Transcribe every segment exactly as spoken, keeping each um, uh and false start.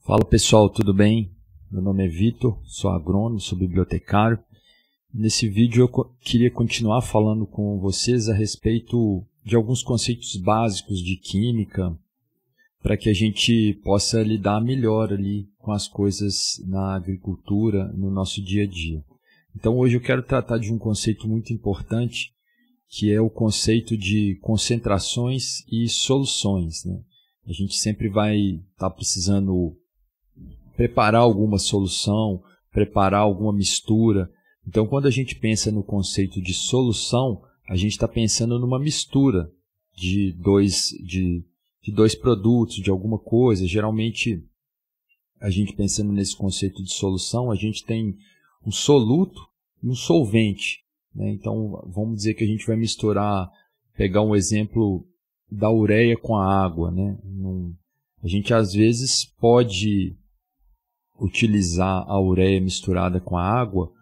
Fala pessoal, tudo bem? Meu nome é Vitor, sou agrônomo, sou bibliotecário. Nesse vídeo eu queria continuar falando com vocês a respeito de alguns conceitos básicos de química para que a gente possa lidar melhor ali com as coisas na agricultura, no nosso dia a dia. Então hoje eu quero tratar de um conceito muito importante, que é o conceito de concentrações e soluções, né? A gente sempre vai estar precisando preparar alguma solução, preparar alguma mistura. Então, quando a gente pensa no conceito de solução, a gente está pensando numa mistura de dois, de, de dois produtos, de alguma coisa. Geralmente, a gente pensando nesse conceito de solução, a gente tem um soluto e um solvente, né? Então, vamos dizer que a gente vai misturar, pegar um exemplo da ureia com a água, né? Um, a gente, às vezes, pode utilizar a ureia misturada com a água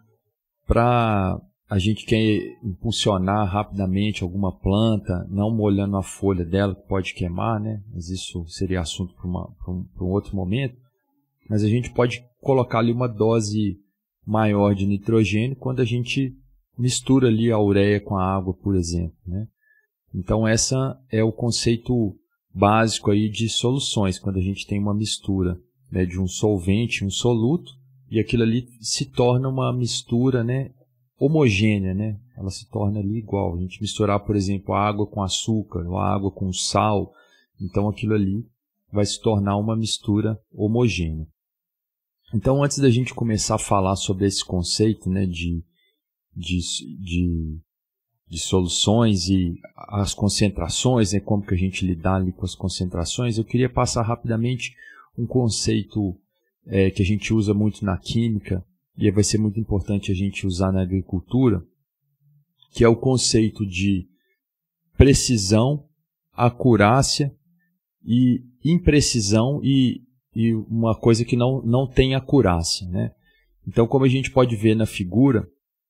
para a gente quer impulsionar rapidamente alguma planta, não molhando a folha dela, que pode queimar, né? Mas isso seria assunto para um, um outro momento. Mas a gente pode colocar ali uma dose maior de nitrogênio quando a gente mistura ali a ureia com a água, por exemplo, né? Então, esse é o conceito básico aí de soluções, quando a gente tem uma mistura, né, de um solvente, um soluto, e aquilo ali se torna uma mistura, né, homogênea, né? Ela se torna ali igual. A gente misturar, por exemplo, a água com açúcar, ou a água com sal, então aquilo ali vai se tornar uma mistura homogênea. Então, antes da gente começar a falar sobre esse conceito, né, de, de, de, de soluções e as concentrações, né, como que a gente lidar ali com as concentrações, eu queria passar rapidamente um conceito é, que a gente usa muito na química e vai ser muito importante a gente usar na agricultura, que é o conceito de precisão, acurácia e imprecisão e, e uma coisa que não, não tem acurácia, né? Então, como a gente pode ver na figura,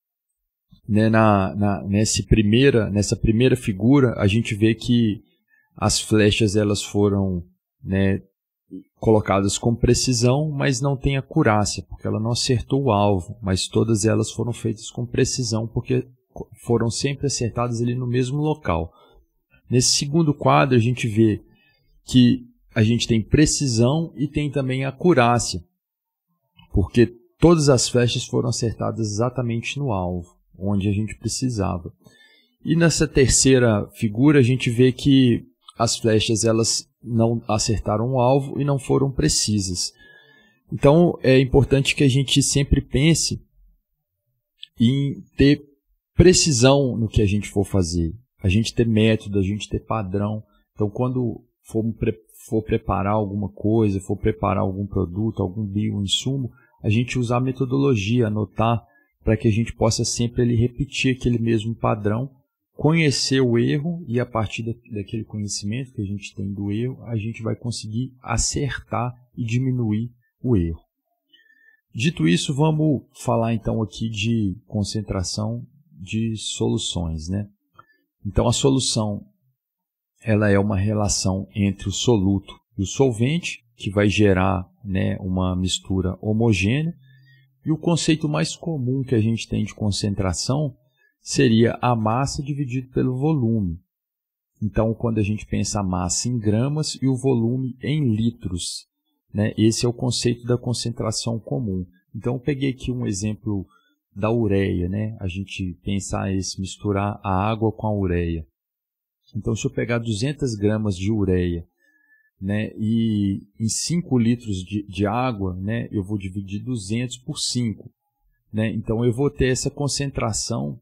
né, na, na, nessa, primeira, nessa primeira figura, a gente vê que as flechas elas foram, né, colocadas com precisão, mas não tem acurácia, porque ela não acertou o alvo, mas todas elas foram feitas com precisão, porque foram sempre acertadas ali no mesmo local. Nesse segundo quadro, a gente vê que a gente tem precisão e tem também acurácia, porque todas as flechas foram acertadas exatamente no alvo, onde a gente precisava. E nessa terceira figura, a gente vê que as flechas elas não acertaram o alvo e não foram precisas. Então, é importante que a gente sempre pense em ter precisão no que a gente for fazer. A gente ter método, a gente ter padrão. Então, quando for, for preparar alguma coisa, for preparar algum produto, algum bioinsumo, a gente usar a metodologia, anotar, para que a gente possa sempre ali, repetir aquele mesmo padrão, conhecer o erro e a partir daquele conhecimento que a gente tem do erro, a gente vai conseguir acertar e diminuir o erro. Dito isso, vamos falar então aqui de concentração de soluções, né? Então a solução ela é uma relação entre o soluto e o solvente, que vai gerar, né, uma mistura homogênea, e o conceito mais comum que a gente tem de concentração seria a massa dividido pelo volume. Então, quando a gente pensa a massa em gramas e o volume em litros, né, esse é o conceito da concentração comum. Então, eu peguei aqui um exemplo da ureia, né? A gente pensar esse, misturar a água com a ureia. Então, se eu pegar duzentas gramas de ureia, né, e em cinco litros de, de água, né, eu vou dividir duzentos por cinco. Né? Então, eu vou ter essa concentração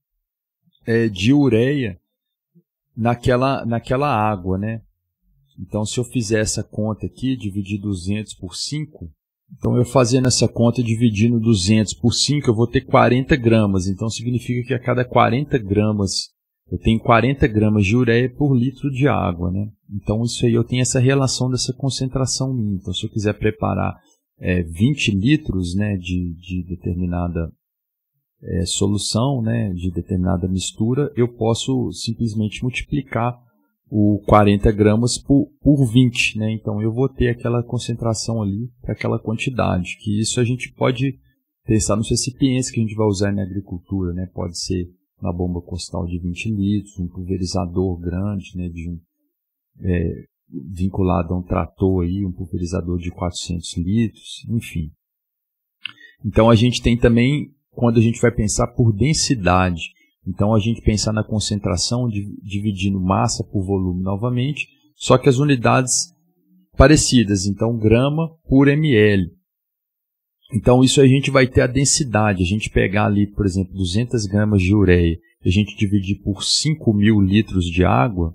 É, de ureia naquela, naquela água, né? Então, se eu fizer essa conta aqui, dividir duzentos por cinco, então eu fazendo essa conta, dividindo duzentos por cinco, eu vou ter quarenta gramas. Então, significa que a cada quarenta gramas, eu tenho quarenta gramas de ureia por litro de água, né? Então, isso aí eu tenho essa relação dessa concentração minha. Então, se eu quiser preparar é, vinte litros, né, de, de determinada É, solução, né, de determinada mistura, eu posso simplesmente multiplicar o quarenta gramas por, por vinte, né? Então eu vou ter aquela concentração ali para aquela quantidade, que isso a gente pode pensar nos recipientes que a gente vai usar na agricultura, né? Pode ser uma bomba costal de vinte litros, um pulverizador grande, né? De um, é, vinculado a um trator aí, um pulverizador de quatrocentos litros, enfim. Então a gente tem também, quando a gente vai pensar por densidade, então a gente pensar na concentração, dividindo massa por volume novamente, só que as unidades parecidas, então grama por ml. Então isso a gente vai ter a densidade, a gente pegar ali, por exemplo, duzentas gramas de ureia, e a gente dividir por cinco mil litros de água,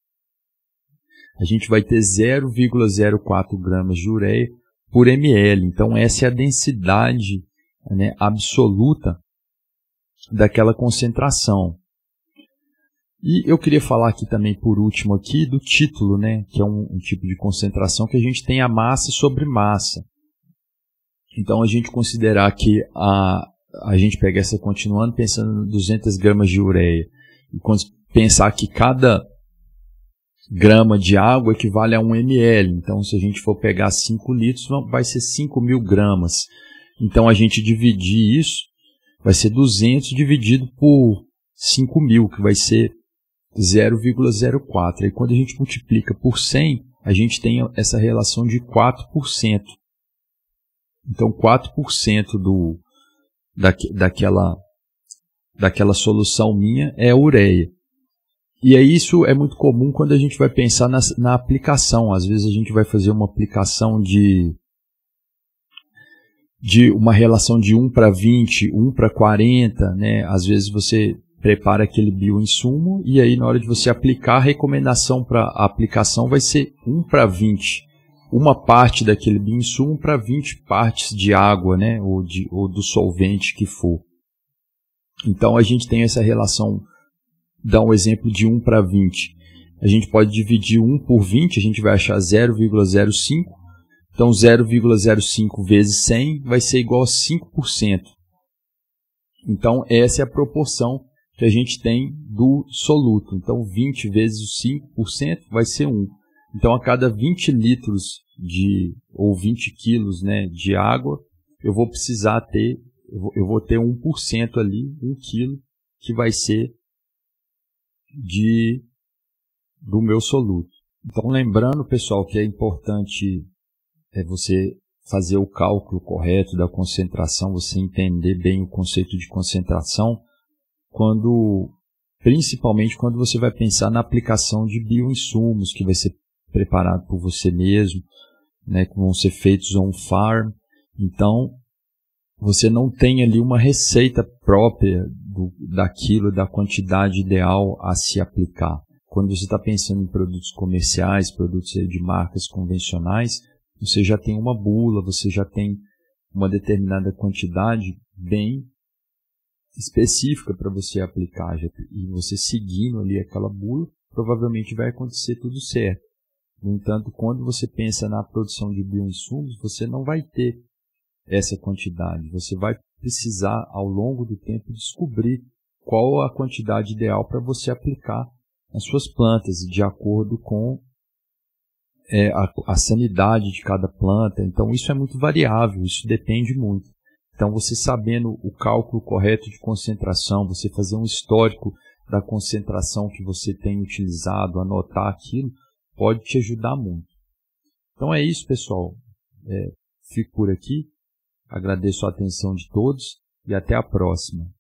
a gente vai ter zero vírgula zero quatro gramas de ureia por ml. Então essa é a densidade, né, absoluta daquela concentração. E eu queria falar aqui também, por último, aqui do título, né, que é um, um tipo de concentração que a gente tem a massa sobre massa. Então, a gente considerar que a, a gente pega essa continuando pensando em duzentas gramas de ureia, e quando pensar que cada grama de água equivale a um ml. Então, se a gente for pegar cinco litros, vai ser cinco mil gramas. Então, a gente dividir isso, vai ser duzentos dividido por cinco mil, que vai ser zero vírgula zero quatro. E quando a gente multiplica por cem, a gente tem essa relação de quatro por cento. Então, quatro por cento do, da, daquela, daquela solução minha é ureia. E aí isso é muito comum quando a gente vai pensar na, na aplicação. Às vezes a gente vai fazer uma aplicação de... de uma relação de um para vinte, um para quarenta, né? Às vezes você prepara aquele bioinsumo e aí na hora de você aplicar, a recomendação para a aplicação vai ser um para vinte. Uma parte daquele bioinsumo para vinte partes de água, né? Ou, de, ou do solvente que for. Então a gente tem essa relação, dá um exemplo de um para vinte. A gente pode dividir um por vinte, a gente vai achar zero vírgula zero cinco. Então, zero vírgula zero cinco vezes cem vai ser igual a cinco por cento. Então, essa é a proporção que a gente tem do soluto. Então, vinte vezes o cinco por cento vai ser um. Então, a cada vinte litros de, ou vinte quilos, né, de água, eu vou precisar ter, eu vou, eu vou ter um por cento ali, um quilo, que vai ser de, do meu soluto. Então, lembrando, pessoal, que é importante... é você fazer o cálculo correto da concentração, você entender bem o conceito de concentração, quando, principalmente quando você vai pensar na aplicação de bioinsumos, que vai ser preparado por você mesmo, né, que vão ser feitos on farm. Então, você não tem ali uma receita própria do, daquilo, da quantidade ideal a se aplicar. Quando você está pensando em produtos comerciais, produtos de marcas convencionais, você já tem uma bula, você já tem uma determinada quantidade bem específica para você aplicar. E você seguindo ali aquela bula, provavelmente vai acontecer tudo certo. No entanto, quando você pensa na produção de bioinsumos, você não vai ter essa quantidade. Você vai precisar, ao longo do tempo, descobrir qual a quantidade ideal para você aplicar nas suas plantas, de acordo com É, a, a sanidade de cada planta. Então isso é muito variável, isso depende muito. Então você sabendo o cálculo correto de concentração, você fazer um histórico da concentração que você tem utilizado, anotar aquilo, pode te ajudar muito. Então é isso, pessoal. É, fico por aqui, agradeço a atenção de todos e até a próxima.